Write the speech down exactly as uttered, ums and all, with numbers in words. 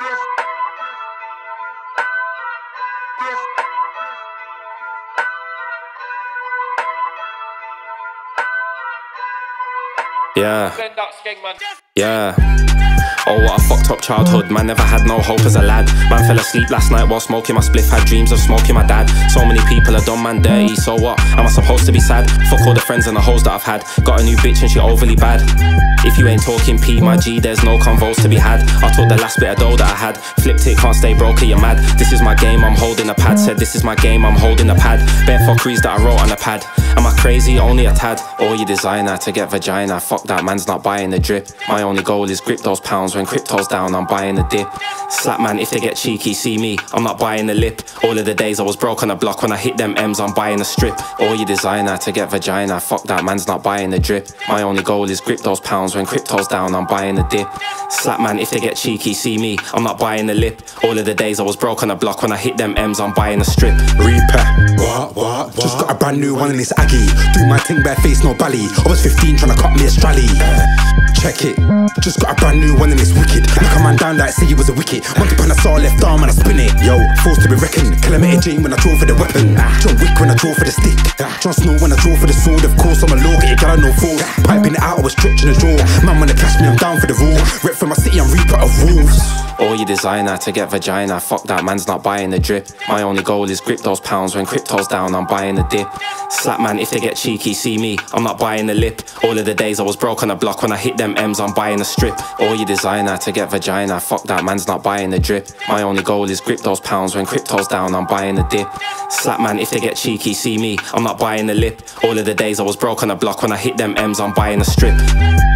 Yeah, yeah. Oh, what a fucked up childhood. Man never had no hope as a lad. Man fell asleep last night while smoking my spliff. Had dreams of smoking my dad. So many people have done man dirty. So what? Am I supposed to be sad? Fuck all the friends and the hoes that I've had. Got a new bitch and she overly bad. If you ain't talking P, my G, there's no convos to be had. I took the last bit of dough that I had. Flipped it, can't stay broke, you're mad. This is my game, I'm holding a pad. Said this is my game, I'm holding a pad. Bare fuckeries that I wrote on a pad. Am I crazy? Only a tad. Or you designer to get vagina. Fuck that, man's not buying the drip. My only goal is grip those pounds. When crypto's down, I'm buying the dip. Slap man, if they get cheeky, see me, I'm not buying the lip. All of the days I was broke on the block. When I hit them M's, I'm buying a strip. Or you designer to get vagina. Fuck that, man's not buying the drip. My only goal is grip those pounds. When crypto's down, I'm buying the dip. Slap man, if they get cheeky, see me, I'm not buying the lip. All of the days I was broke on the block. When I hit them M's, I'm buying a strip. Reepa, what, what, what? Just got a brand new one in this Aggie. Do my thing bare face, no bally. I was fifteen trying to cut me a strally. Check it, just got a brand new one in this wicked. Knock a man down like say he was a wicket. Once upon I saw left arm and I spin it. Yo, forced to be reckoned. Calamity Jane when I draw for the weapon. John Wick when I draw for the stick. John Snow when I draw for the sword. Of course I'm a law, get it, got no force. Piping it out, I was stretching the draw. Man wanna catch me, I'm down for the raw. Rep for my city, I'm Reepa of wolves. Or you designer to get vagina. Fuck that, man's not buying the drip. My only goal is grip those pounds. When crypto's down, I'm buying the dip. Slap man, if they get cheeky, see me, I'm not buying the lip. All of the days I was broke on the block. When I hit them M's, I'm buying a strip. Or you designer to get vagina. Fuck that, man's not buying the drip. My only goal is grip those pounds. When crypto's down, I'm buying the dip. Slap man, if they get cheeky, see me, I'm not buying the lip. All of the days I was broke on the block. When I hit them M's, I'm buying a strip.